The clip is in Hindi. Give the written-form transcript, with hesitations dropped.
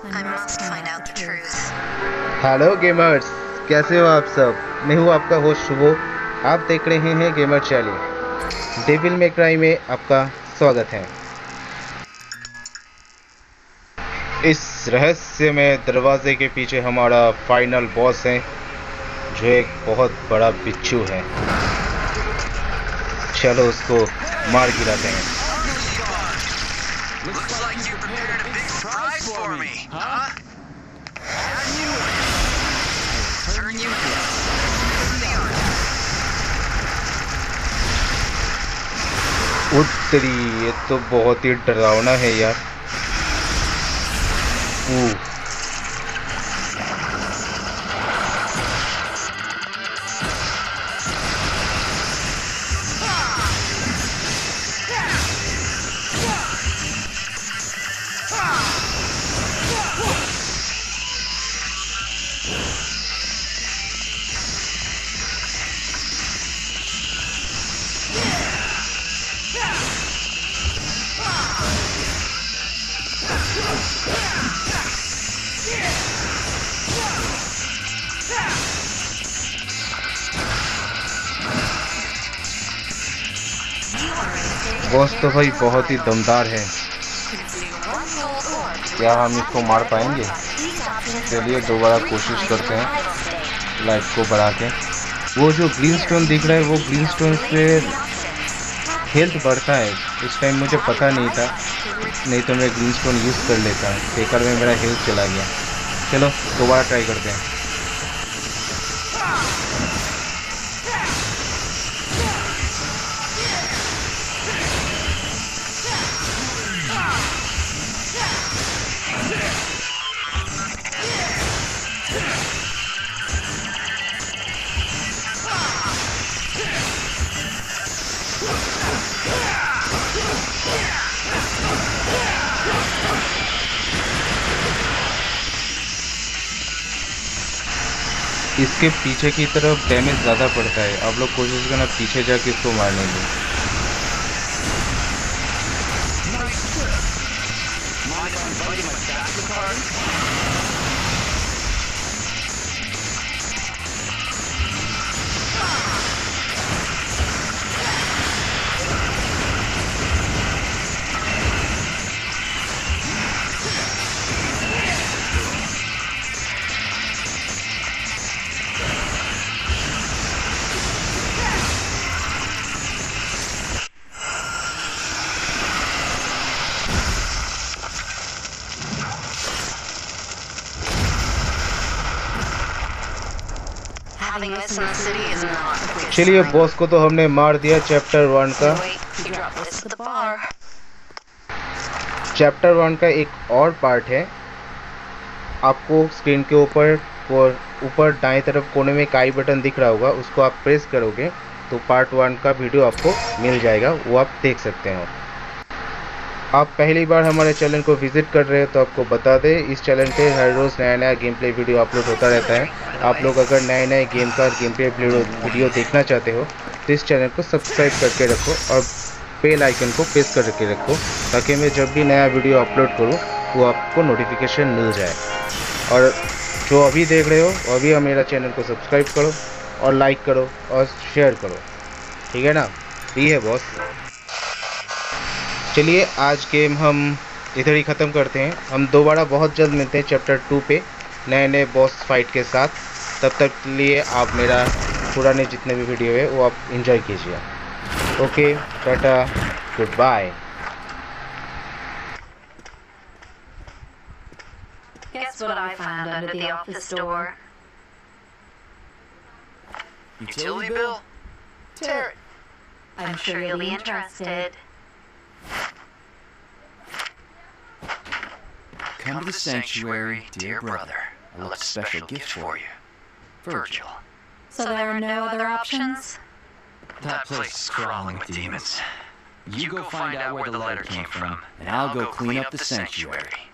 I must find out the truth. Hello gamers, कैसे हो आप सब। मैं हूँ आपका होस्ट शुभो। आप देख रहे हैं gamer channel. Devil may cry में आपका स्वागत है। इस रहस्यमय दरवाजे के पीछे हमारा फाइनल बॉस है, जो एक बहुत बड़ा बिच्छू है। चलो उसको मार गिराते हैं। Looks like you prepared a big surprise for me, huh? Turn you उत्तरी, ये तो बहुत ही डरावना है यार। बॉस तो भाई बहुत ही दमदार है। क्या हम इसको मार पाएंगे? चलिए दोबारा कोशिश करते हैं लाइट को बढ़ा के। वो जो ग्रीन स्टोन दिख रहा है, वो ग्रीन स्टोन से हेल्थ बढ़ता है। इस टाइम मुझे पता नहीं था, नहीं तो मैं ग्रीन स्टोन यूज़ कर लेता। बेकार में मेरा हेल्थ चला गया। चलो दोबारा ट्राई करते हैं। इसके पीछे की तरफ डैमेज ज़्यादा पड़ता है। आप लोग कोशिश करना पीछे जाके इसको मारने की। Having this in the city is not a good चलिए sign. बॉस को तो हमने मार दिया चैप्टर 1 का। Wait, you dropped this at the bar. Chapter 1 का एक और पार्ट है। आपको स्क्रीन के ऊपर दाएं तरफ कोने में एक आई बटन दिख रहा होगा, उसको आप प्रेस करोगे तो पार्ट 1 का वीडियो आपको मिल जाएगा, वो आप देख सकते हो। आप पहली बार हमारे चैनल को विजिट कर रहे हो तो आपको बता दें, इस चैनल पे हर रोज़ नया गेम प्ले वीडियो अपलोड होता रहता है। आप लोग अगर नए गेम का गेम प्ले वीडियो देखना चाहते हो तो इस चैनल को सब्सक्राइब करके रखो और बेल आइकन को प्रेस करके रखो, ताकि मैं जब भी नया वीडियो अपलोड करूँ वो आपको नोटिफिकेशन मिल जाए। और जो अभी देख रहे हो अभी मेरा चैनल को सब्सक्राइब करो और लाइक करो और शेयर करो, ठीक है ना। ये है बॉस। चलिए आज गेम हम इधर ही ख़त्म करते हैं। हम दोबारा बहुत जल्द मिलते हैं चैप्टर 2 पे नए बॉस फाइट के साथ। तब तक के लिए आप मेरा पुराने जितने भी वीडियो है वो आप एंजॉय कीजिए। Okay, tata, goodbye. Guess what I found under the office door? utility bill? Tear it. I'm sure you'll be interested. Come to the sanctuary, dear brother. I left a special gift for you. Virgil. So there are no other options? That place is crawling with demons. You go find out where the letter came from, and I'll go clean up the sanctuary.